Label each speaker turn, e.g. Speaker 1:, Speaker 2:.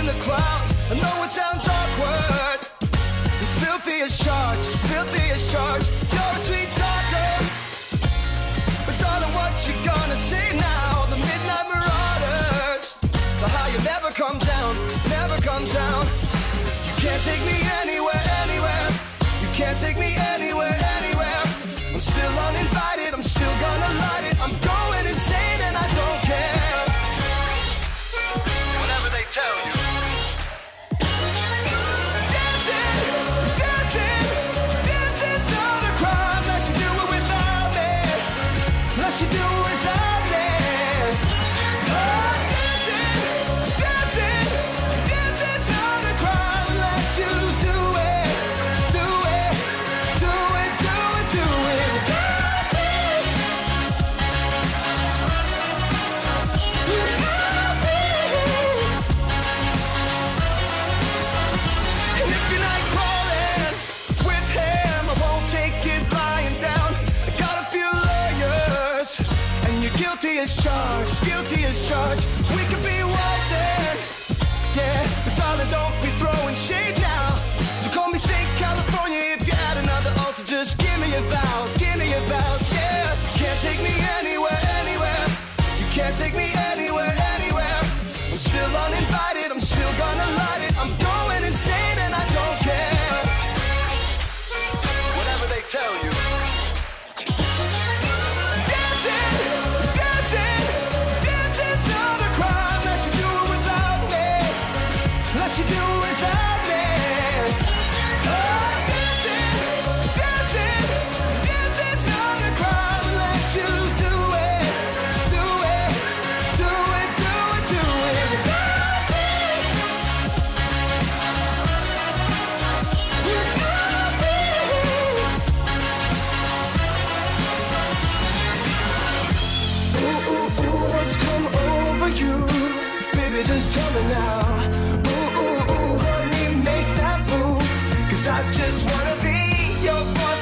Speaker 1: in the clouds. I know it sounds awkward, and filthy as charged, filthy as charged. You're a sweet talker, but darling, what you gonna say now? The midnight marauders, the how you never come down, never come down. You can't take me anywhere, anywhere. You can't take me anywhere, anywhere. I'm still uninvited, I'm still gonna light it. I'm going insane and I don't care. Whatever they tell you. Dancing's not a crime unless you do it without me. Unless you do it without me. Oh, dancing's not a crime unless you do it, do it, do it, do it, do it without me. Without me. And if you're not crawling with him, I won't take it lying down. I got a few lawyers, and you're guilty as charged, guilty as charged. We could be waltzing, yeah, but darling, don't be throwing shade now. You call me St. California if you add another altar. Just give me your vows, give me your vows, yeah. You can't take me anywhere, anywhere. You can't take me anywhere, anywhere. I'm still uninvited, I'm still gonna light it. I'm going insane and I don't care. Whatever they tell you. Dancing's not a crime unless you do it without me. Unless you do it without me. Oh, dancing's not a crime unless you do it, do it, do it, do it, do it without me. Without me. Ooh, ooh, ooh, what's come over you? Baby, just tell me now. Ooh, ooh, ooh, honey, make that move. 'Cause I just wanna be your boyfriend.